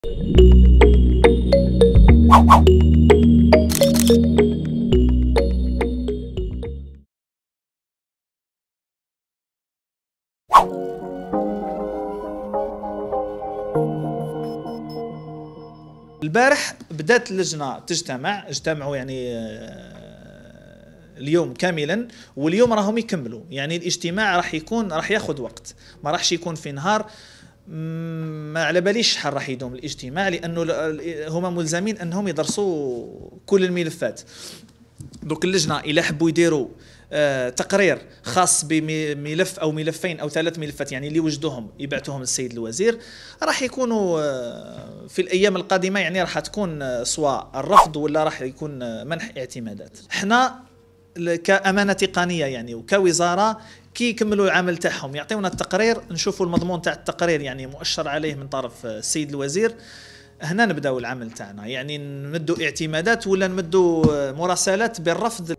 البارح بدات اللجنه اجتمعوا يعني اليوم كاملا، واليوم راهم يكملوا. يعني الاجتماع راح ياخذ وقت، ما راحش يكون في نهار. ما على باليش شحال راح يدوم الاجتماع، لانه هما ملزمين انهم يدرسوا كل الملفات. دوك اللجنه الى حبوا يديروا تقرير خاص بملف او ملفين او 3 ملفات، يعني اللي وجدوهم يبعثوهم للسيد الوزير، راح يكونوا في الايام القادمه. يعني راح تكون سواء الرفض ولا راح يكون منح اعتمادات. احنا كامانه تقنيه يعني وكوزاره كي يكملوا العمل تاعهم يعطيونا التقرير، نشوفوا المضمون تاع التقرير يعني مؤشر عليه من طرف السيد الوزير. هنا نبداو العمل تاعنا، يعني نمدوا اعتمادات ولا نمدوا مراسلات بالرفض.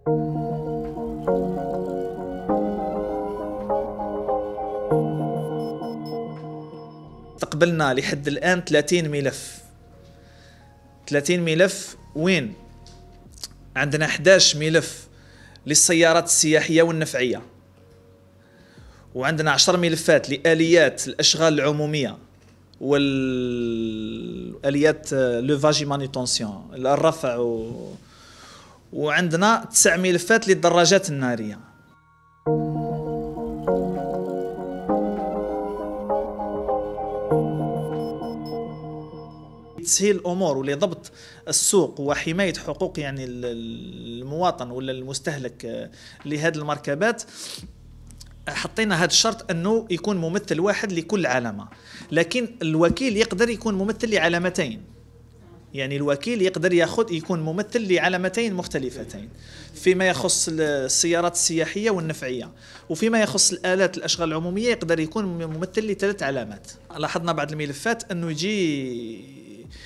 استقبلنا لحد الآن 30 ملف. وين عندنا 11 ملف للسيارات السياحية والنفعية، وعندنا 10 ملفات لآليات الأشغال العمومية والآليات لوفاجي مانيتونسيون الرفع وعندنا 9 ملفات للدراجات النارية. تسهيل الامور ولضبط السوق وحمايه حقوق يعني المواطن ولا المستهلك لهذه المركبات، حطينا هذا الشرط انه يكون ممثل واحد لكل علامه، لكن الوكيل يقدر يكون ممثل لعلامتين. يعني الوكيل يقدر يكون ممثل لعلامتين مختلفتين فيما يخص السيارات السياحيه والنفعيه، وفيما يخص الالات الاشغال العموميه يقدر يكون ممثل ل3 علامات. لاحظنا بعض الملفات انه يجي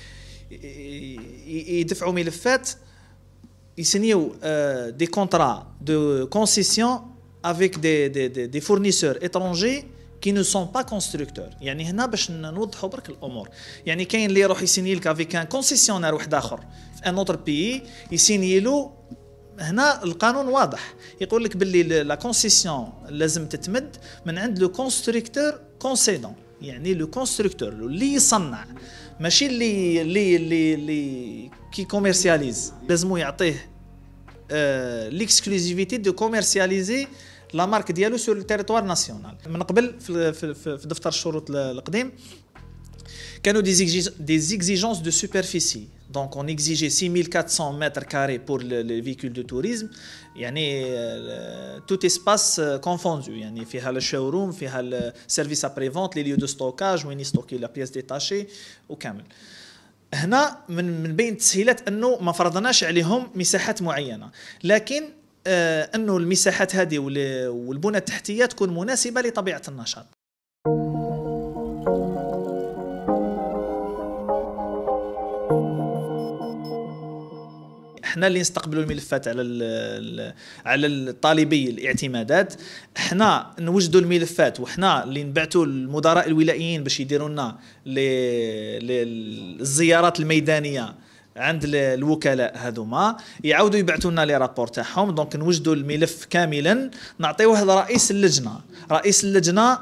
يدفعوا ملفات يسنيو دي كونترا دو كونسيسيون avec des fournisseurs étrangers qui ne sont pas constructeurs. يعني هنا باش نوضحوا برك الامور، يعني كاين اللي يروح يسيني لك افيك ان كونسيسيونير واحد اخر في ان اوتر بيي، يسيني له. هنا القانون واضح يقول لك باللي لا كونسيسيون لازم تتمد من عند لو كونستركتور كونسيدون، يعني لو كونستركتور اللي يصنع، ماشي اللي كي كوميرسياليز. لازم يعطيه ليكسكلوزيفيتي دو كوميرسياليزي لا مارك ديالو سور التيريتوار ناسيونال. من قبل في دفتر الشروط القديم كانوا des exigences de superficie. Donc on exigeait 6400 mètres carrés pour les véhicules de tourisme، يعني tout espace confondu، يعني فيها الشوروم، فيها السيرفيس ابري فونت، لي ليو دو ستوكاج وين يستوكي لا بياس ديتاشي وكامل. هنا من بين التسهيلات انه ما فرضناش عليهم مساحات معينه، لكن انه المساحات هذه والبنى التحتيه تكون مناسبه لطبيعه النشاط. احنا اللي نستقبلوا الملفات على الطالبي الاعتمادات، احنا نوجدوا الملفات وحنا اللي نبعثوا المدراء الولائيين باش يديروا لنا الزيارات الميدانيه عند الوكلاء هذوما، يعاودوا يبعثوا لنا لي رابور تاعهم. دونك نوجدوا الملف كاملا نعطيوه لرئيس اللجنه. رئيس اللجنه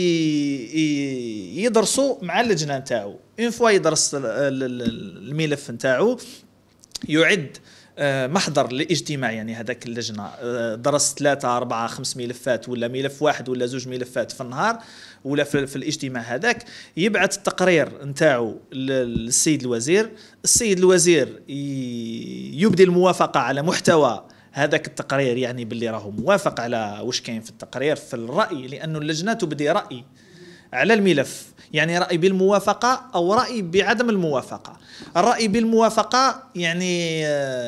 يدرسوا مع اللجنه نتاعو. اون فوا يدرس الملف نتاعو يعد محضر الاجتماع، يعني هذاك اللجنه درس 3 4 5 ملفات ولا ملف واحد ولا 2 ملفات في النهار ولا في الاجتماع هذاك، يبعث التقرير نتاعو للسيد الوزير. السيد الوزير يبدي الموافقه على محتوى هذاك التقرير، يعني باللي راهو موافق على واش كاين في التقرير في الراي، لانه اللجنه تبدي راي على الملف، يعني رأي بالموافقة أو رأي بعدم الموافقة. الرأي بالموافقة يعني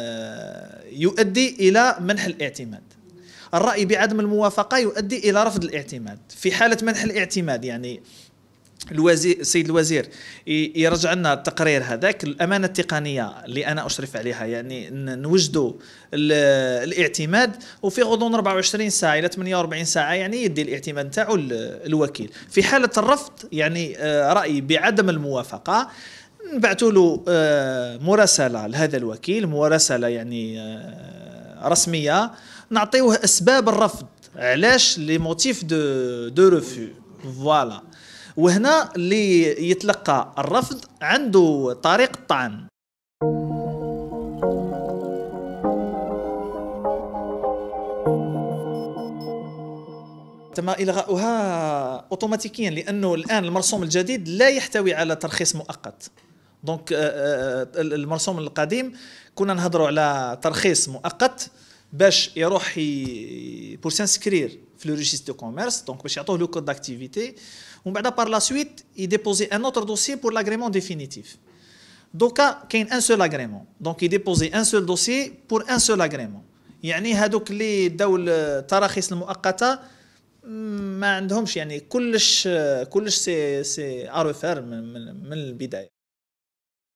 يؤدي إلى منح الاعتماد، الرأي بعدم الموافقة يؤدي إلى رفض الاعتماد. في حالة منح الاعتماد يعني السيد الوزير يرجع لنا التقرير هذاك، الامانه التقنيه اللي انا اشرف عليها، يعني نوجدوا الاعتماد، وفي غضون 24 ساعه الى 48 ساعه يعني يدي الاعتماد نتاعو الوكيل. في حاله الرفض يعني رايي بعدم الموافقه، نبعثوا له مراسله لهذا الوكيل، مراسله يعني رسميه، نعطيوه اسباب الرفض، علاش لي موتيف دو ريفو. فوالا، وهنا اللي يتلقى الرفض عنده طريق الطعن. تم إلغاؤها أوتوماتيكيا، لأنه الآن المرسوم الجديد لا يحتوي على ترخيص مؤقت. دونك المرسوم القديم كنا نهضروا على ترخيص مؤقت باش يروح بور سانسكرير في لو ريجيستر دو كوميرس، دونك باش يعطوه لو كود داكتيفيتي، ومن بعد بار لا سويت يديبوزي ان اوتر دوسي بور لاغريمون ديفينيتيف. دوكا كاين ان سول اغريمون، دونك يديبوزي ان سول دوسي بور ان سول اغريمون. يعني هادوك اللي داو التراخيص المؤقته ما عندهمش، يعني كلش سي ارفير من البدايه.